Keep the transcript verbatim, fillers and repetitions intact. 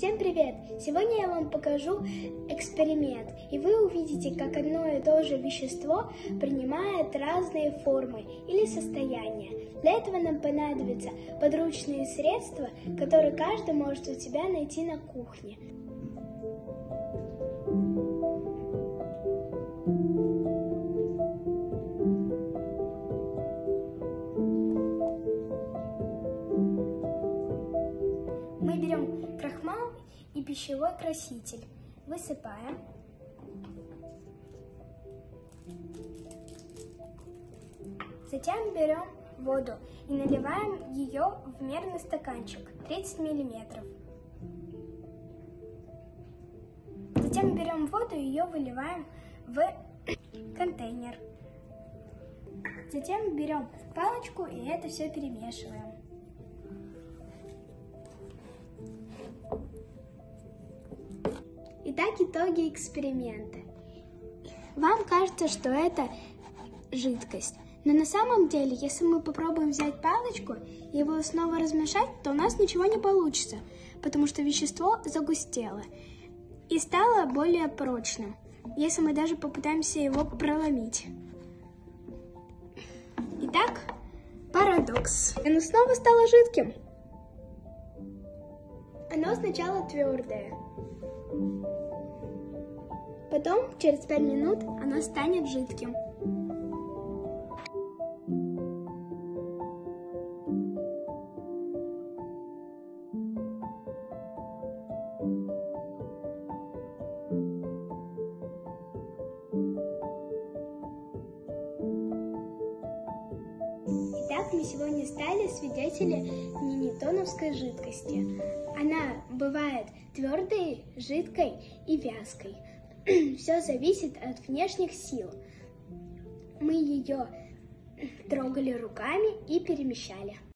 Всем привет! Сегодня я вам покажу эксперимент, и вы увидите, как одно и то же вещество принимает разные формы или состояния. Для этого нам понадобятся подручные средства, которые каждый может у себя найти на кухне. Мы берем крахмал и пищевой краситель, высыпаем. Затем берем воду и наливаем ее в мерный стаканчик тридцать миллилитров. Затем берем воду и ее выливаем в контейнер. Затем берем палочку и это все перемешиваем. Итак, итоги эксперимента. Вам кажется, что это жидкость, но на самом деле, если мы попробуем взять палочку и его снова размешать, то у нас ничего не получится, потому что вещество загустело и стало более прочным, если мы даже попытаемся его проломить. Итак, парадокс. Оно снова стало жидким. Оно сначала твердое. Потом, через пять минут, оно станет жидким. Итак, мы сегодня стали свидетелями ньютоновской жидкости. Она бывает твердой, жидкой и вязкой. Все зависит от внешних сил. Мы ее трогали руками и перемещали.